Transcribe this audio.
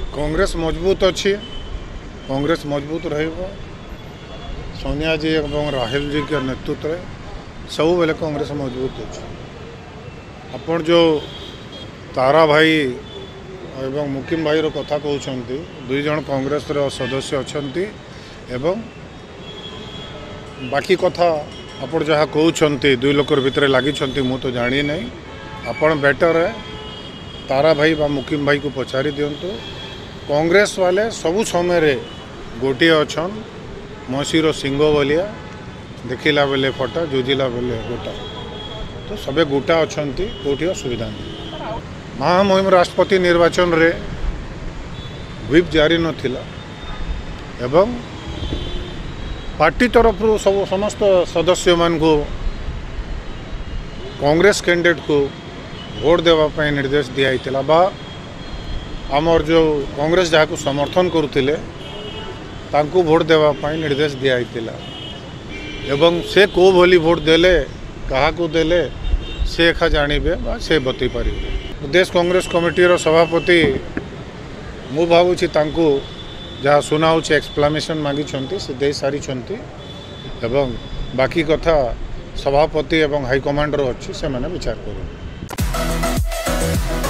कांग्रेस मजबूत अच्छी कांग्रेस मजबूत सोनिया जी और राहुल जी के नेतृत्व में सब बेले कांग्रेस मजबूत अच्छी आपण जो तारा भाई एवं मुकिम भाई कथा कहते दुई जन कांग्रेस सदस्य अच्छा एवं बाकी कथा आपण जहाँ कहते दुई लोक भितर लगी मु तो जानी नहीं आपण बेटर है तारा भाई बा मुकिम भाई को पचारि दिंतु कांग्रेस वाले सबु समय गोटे अच्छन मसीर सिंह बलिया देखला बेले फटा जुझिला बेले गोटा तो सबे गोटा अच्छा कौटी असुविधा नहीं। महामहिम राष्ट्रपति निर्वाचन रे व्हिप जारी नथिला एवं पार्टी तरफ सब समस्त सदस्य मान को कांग्रेस कैंडिडेट को भोट देवाई निर्देश दिया बा आमर जो कांग्रेस जहाँ समर्थन करुले तांको भोट देवाई निर्देश दिया एवं से को भली भोट देले कहा को देले से एखा जानवे से बतई पारे। प्रदेश कांग्रेस कमिटी सभापति मु भावुची तांको जहाँ सुना एक्सप्लेनेशन मागी से दे सारी एवं बाकी कथा सभापति एवं हाईकमांडर अच्छी से मैंने विचार करूँ।